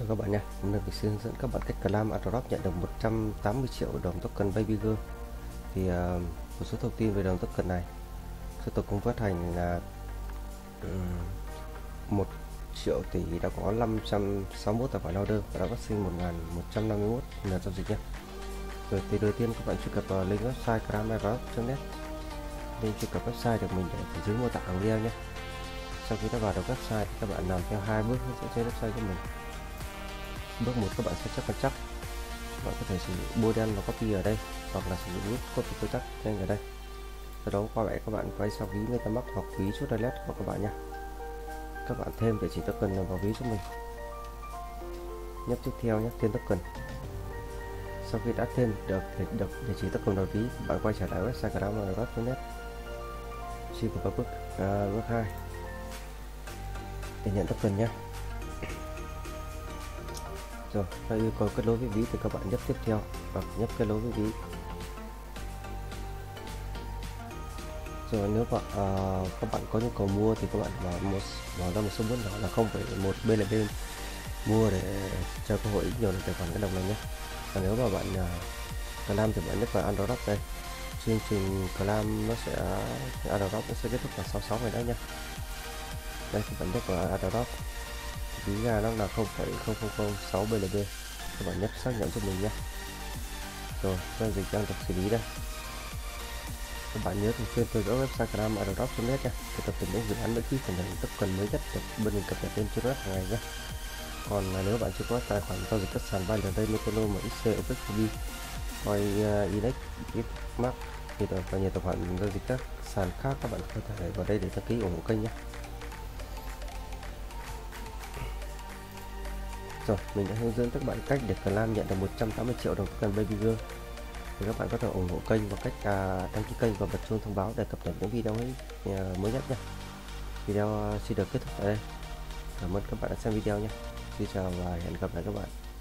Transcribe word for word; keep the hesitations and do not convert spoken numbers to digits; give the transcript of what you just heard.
Chào các bạn nha, hôm nay mình sẽ hướng dẫn các bạn cách claim airdrop nhận được một trăm tám mươi triệu đồng token Baby Girl. Thì uh, một số thông tin về đồng token này, số token phát hành là um, một triệu tỷ đã có năm trăm sáu mươi mốt tài khoản order và đã phát sinh một nghìn một trăm năm mươi mốt lần giao dịch nha. Rồi thì đầu tiên các bạn truy cập vào link website claim airdrop chấm net. Link truy cập website được mình để ở dưới mô tả video nhé. Sau khi đã vào được website thì các bạn làm theo hai bước hướng dẫn trên website của mình. Bước một, các bạn sẽ chắc quan chắc. Bạn có thể sử dụng bôi đen và copy ở đây, hoặc là sử dụng nút copy câu chắc trên ở đây. Sau đó qua vậy các bạn quay sang ví MetaMask hoặc ví chốt wallet của các bạn nha. Các bạn thêm địa chỉ token vào ví giúp mình. Nhấp tiếp theo nhé, thêm token. Sau khi đã thêm được được địa chỉ token vào ví, bạn quay trở lại website claim airdrop chấm net. Truy cập vào bước uh, bước hai để nhận token nhé. Rồi,ถ้าyêu cầu kết nối với ví thì các bạn nhấp tiếp theo hoặc nhấp kết nối với ví. Rồi nếu bạn uh, các bạn có nhu cầu mua thì các bạn mở một mở ra một số vốn nhỏ là không phẩy một bê lờ bê mua để cho cơ hội nhiều tài khoản cái đồng này nhé. Và nếu mà bạn uh, claim thì bạn nhấp vào airdrop đây. Chương trình claim nó sẽ airdrop nó sẽ kết thúc vào sáu mươi sáu ngày đó nha. Đây thì bạn nhấp vào airdrop. Ví ra nó là không phẩy không không không sáu bê lờ bê. Các bạn nhấp xác nhận giúp mình nhé. Rồi, giao dịch đang được xử lý đây. Các bạn nhớ thường xuyên theo dõi website claim airdrop chấm net nha, để cập nhật những dự án miễn phí và nhận token mới nhất được bên mình cập nhật lên trên web hàng ngày nhé. Còn nếu bạn chưa có tài khoản giao dịch các sàn Binance, Metano, em ích xê, o pê ích, Coin, Inex, Bitmark thì và nhiều tài khoản giao dịch các sàn khác, các bạn có thể vào đây để đăng ký ủng hộ kênh nhé. Rồi, mình đã hướng dẫn các bạn cách để claim nhận được một trăm tám mươi triệu đồng token Baby Girl. Thì các bạn có thể ủng hộ kênh bằng cách à, đăng ký kênh và bật chuông thông báo để cập nhật những video mới, à, mới nhất nhé. Video xin được kết thúc tại đây. Cảm ơn các bạn đã xem video nhé. Xin chào và hẹn gặp lại các bạn.